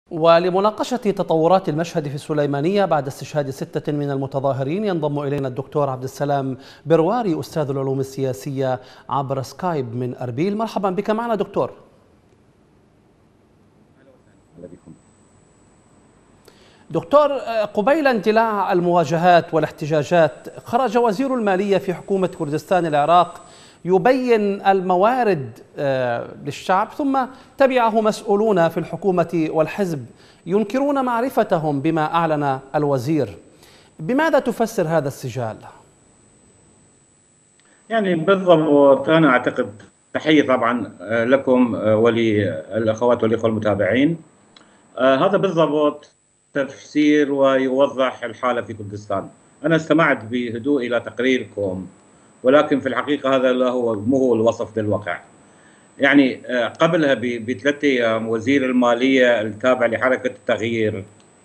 ولمناقشة تطورات المشهد في السليمانية بعد استشهاد 6 من المتظاهرين ينضم إلينا الدكتور عبد السلام برواري أستاذ العلوم السياسية عبر سكايب من أربيل. مرحبا بك معنا دكتور. دكتور، قبيل اندلاع المواجهات والاحتجاجات خرج وزير المالية في حكومة كردستان العراق يبين الموارد للشعب، ثم تبعه مسؤولون في الحكومة والحزب ينكرون معرفتهم بما أعلن الوزير. بماذا تفسر هذا السجال؟ يعني بالضبط أنا أعتقد، تحية طبعا لكم وللأخوات والإخوة المتابعين. هذا بالضبط تفسير ويوضح الحالة في كردستان. أنا استمعت بهدوء إلى تقريركم، ولكن في الحقيقة هذا لا مو هو الوصف للواقع. يعني قبلها ب3 أيام وزير المالية التابع لحركة التغيير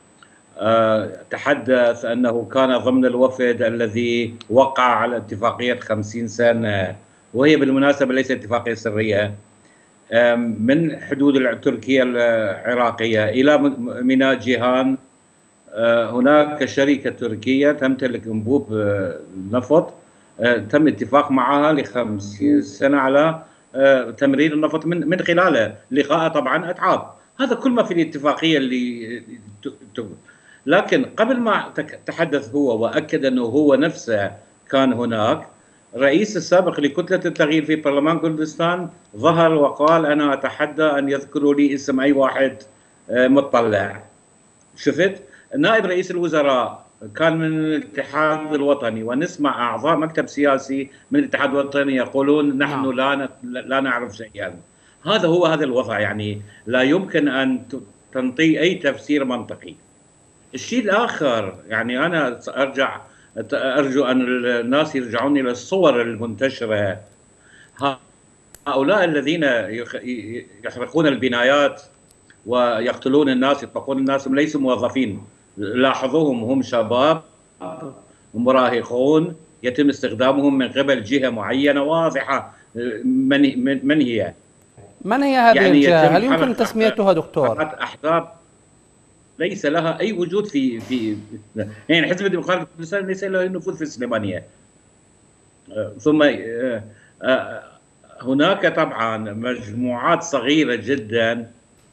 تحدث أنه كان ضمن الوفد الذي وقع على اتفاقية 50 سنة، وهي بالمناسبة ليست اتفاقية سرية، من حدود تركيا العراقية إلى ميناء جيهان. هناك شركة تركية تمتلك أنبوب نفط، تم اتفاق معها ل50 سنة على تمرير النفط من خلاله، لقاء طبعا أتعاب. هذا كل ما في الاتفاقية اللي لكن قبل ما تحدث هو وأكد أنه هو نفسه كان هناك، الرئيس السابق لكتلة التغيير في برلمان كردستان ظهر وقال أنا أتحدى أن يذكروا لي اسم أي واحد مطلع. شفت نائب رئيس الوزراء كان من الاتحاد الوطني، ونسمع أعضاء مكتب سياسي من الاتحاد الوطني يقولون نحن لا نعرف شيئا. هذا الوضع، يعني لا يمكن أن تنطي أي تفسير منطقي. الشيء الآخر، يعني أنا أرجو أن الناس يرجعون إلى الصور المنتشرة. هؤلاء الذين يحرقون البنايات ويقتلون الناس، يطلقون الناس، هم ليسوا موظفين. لاحظوهم، هم شباب مراهقون يتم استخدامهم من قبل جهة معينة واضحة. من هي؟ من هي هذه يعني الجهة؟ هل يمكن تسميتها دكتور؟ أحزاب ليس لها أي وجود في يعني حزب الديمقراطي الكردستاني ليس له نفوذ في السليمانية. ثم هناك طبعا مجموعات صغيرة جدا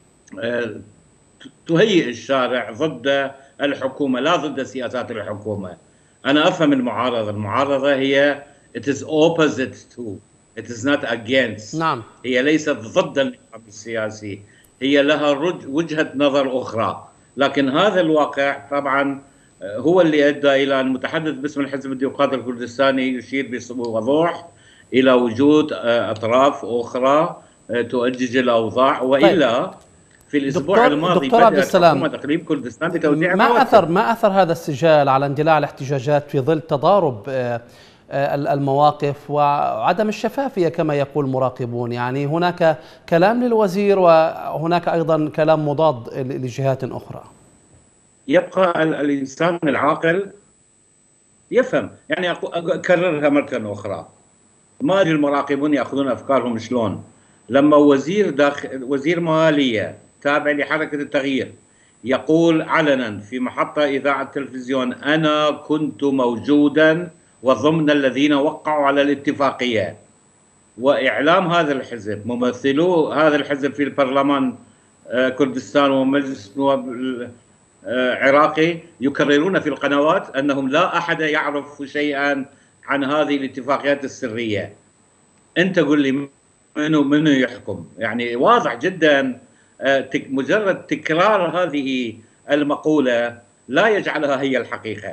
تهيئ الشارع ضد الحكومة، لا ضد سياسات الحكومة. أنا أفهم المعارضة هي it is opposite to, it is not against. نعم. هي ليست ضد النظام السياسي، هي لها وجهة نظر أخرى. لكن هذا الواقع طبعا هو اللي أدى إلى أن المتحدث باسم الحزب الديمقراطي الكردستاني يشير بوضوح إلى وجود أطراف أخرى تؤجج الأوضاع. وإلا طيب. في الأسبوع الماضي دكتور عبد السلام، حكومة إقليم كردستان بتوزيع ما أثر هذا السجال على اندلاع الاحتجاجات في ظل تضارب المواقف وعدم الشفافية كما يقول مراقبون؟ يعني هناك كلام للوزير وهناك أيضا كلام مضاد لجهات أخرى. يبقى الإنسان العاقل يفهم. يعني أكررها مرة أخرى، ما المراقبون يأخذون أفكارهم شلون؟ لما وزير مالية تابع لحركة التغيير يقول علنا في محطة إذاعة التلفزيون أنا كنت موجودا وضمن الذين وقعوا على الاتفاقية، وإعلام هذا الحزب، ممثلو هذا الحزب في البرلمان كردستان ومجلس النواب العراقي يكررون في القنوات أنهم لا أحد يعرف شيئا عن هذه الاتفاقيات السرية. أنت قل لي منو يحكم؟ يعني واضح جدا مجرد تكرار هذه المقولة لا يجعلها هي الحقيقة.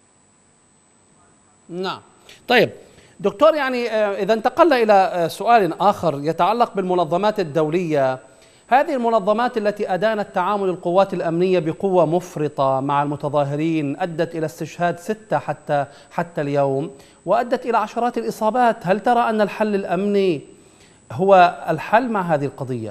نعم. طيب دكتور، يعني إذا انتقلنا إلى سؤال آخر يتعلق بالمنظمات الدولية، هذه المنظمات التي أدانت تعامل القوات الأمنية بقوة مفرطة مع المتظاهرين أدت إلى استشهاد 6 حتى اليوم، وأدت إلى عشرات الإصابات. هل ترى أن الحل الأمني هو الحل مع هذه القضية؟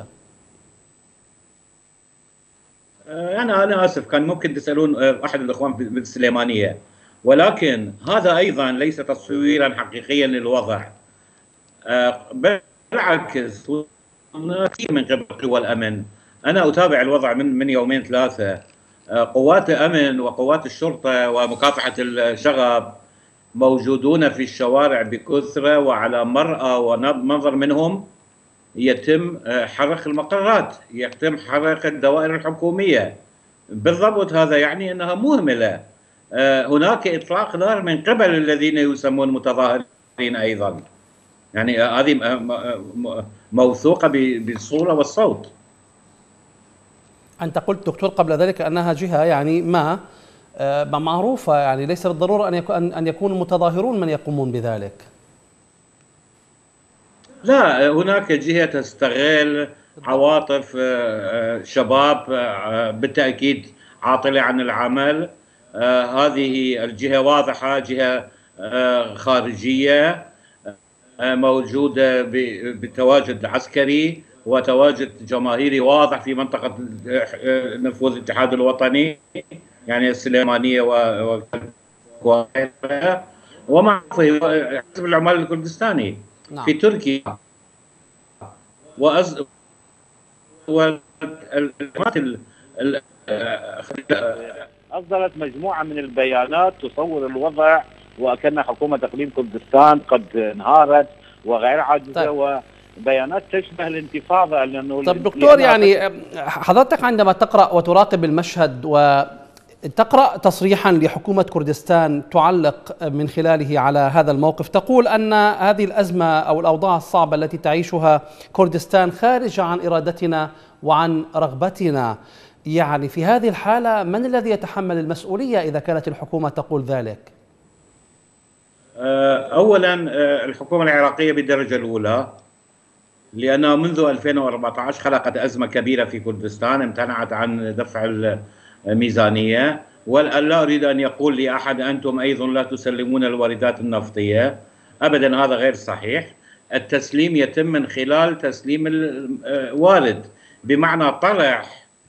أنا آسف، كان ممكن تسألون أحد الإخوان بالسليمانية، ولكن هذا أيضا ليس تصويرا حقيقيا للوضع. بالعكس، كثير من قبل قوى الأمن أنا أتابع الوضع من يومين ثلاثة. قوات الأمن وقوات الشرطة ومكافحة الشغب موجودون في الشوارع بكثرة، وعلى مرأى ومنظر منهم يتم حرق المقرات، يتم حرق الدوائر الحكومية. بالضبط هذا يعني أنها مهملة. هناك إطلاق نار من قبل الذين يسمون متظاهرين أيضا. يعني هذه موثوقة بالصورة والصوت. أنت قلت دكتور قبل ذلك أنها جهة يعني ما معروفة، يعني ليس بالضرورة أن يكون المتظاهرون من يقومون بذلك. لا، هناك جهة تستغل عواطف شباب بالتأكيد عاطلة عن العمل. هذه الجهة واضحة، جهة خارجية موجودة بتواجد عسكري وتواجد جماهيري واضح في منطقة نفوذ الاتحاد الوطني، يعني السليمانية ومع حزب العمال الكردستاني في تركيا. أصدرت مجموعة من البيانات تصور الوضع وكأن حكومة إقليم كردستان قد انهارت وغير عاجزة. طيب. وبيانات تشبه الانتفاضة. لأنه طب دكتور، يعني حضرتك عندما تقرأ وتراقب المشهد وتقرأ تصريحا لحكومة كردستان تعلق من خلاله على هذا الموقف، تقول أن هذه الأزمة أو الأوضاع الصعبة التي تعيشها كردستان خارجة عن إرادتنا وعن رغبتنا. يعني في هذه الحالة من الذي يتحمل المسؤولية إذا كانت الحكومة تقول ذلك؟ أولا الحكومة العراقية بالدرجة الأولى، لأنها منذ 2014 خلقت أزمة كبيرة في كردستان، امتنعت عن دفع الميزانية. ولا أريد أن يقول لي أحد أنتم أيضا لا تسلمون الواردات النفطية، أبدا هذا غير صحيح. التسليم يتم من خلال تسليم الوارد، بمعنى طرح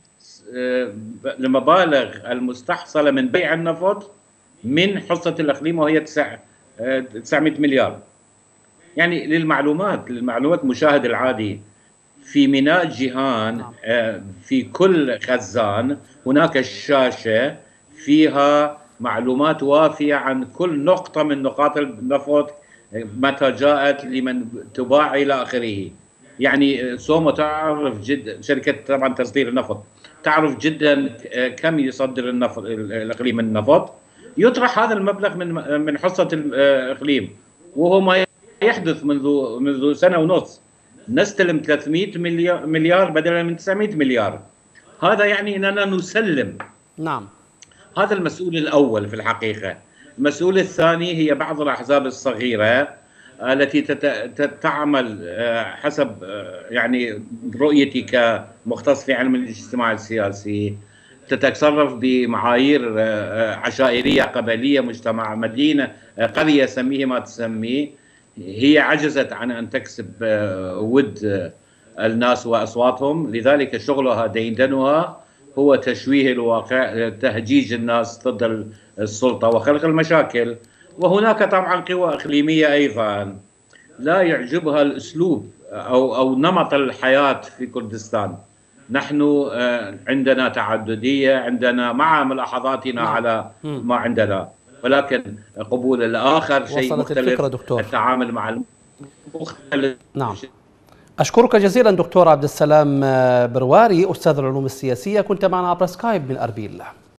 المبالغ المستحصلة من بيع النفط من حصة الإقليم، وهي 900 مليار. يعني للمعلومات مشاهد العادي، في ميناء جيهان في كل خزان هناك شاشة فيها معلومات وافية عن كل نقطة من نقاط النفط، متى جاءت، لمن تباع إلى آخره. يعني سوما تعرف جدا، شركة طبعا تصدير النفط تعرف جدا كم يصدر النفط الإقليم النفط. يطرح هذا المبلغ من حصة الإقليم، وهو ما يحدث منذ سنة ونص. نستلم 300 مليار بدلا من 900 مليار. هذا يعني أننا نسلم. نعم. هذا المسؤول الأول في الحقيقة. المسؤول الثاني هي بعض الأحزاب الصغيرة التي تعمل حسب يعني رؤيتي كمختص في علم الاجتماع السياسي، تتصرف بمعايير عشائرية قبلية، مجتمع مدينة قرية، سميه ما تسميه. هي عجزت عن أن تكسب ود الناس وأصواتهم، لذلك شغلها ديدنها هو تشويه الواقع، تهجيج الناس ضد السلطة وخلق المشاكل. وهناك طبعا قوى إقليمية أيضا لا يعجبها الأسلوب أو نمط الحياة في كردستان. نحن عندنا تعددية، عندنا مع ملاحظاتنا على ما عندنا، ولكن قبول الآخر شيء مختلف، التعامل مع المختلف. نعم. أشكرك جزيلا دكتور عبد السلام برواري، أستاذ العلوم السياسية، كنت معنا عبر سكايب من أربيل.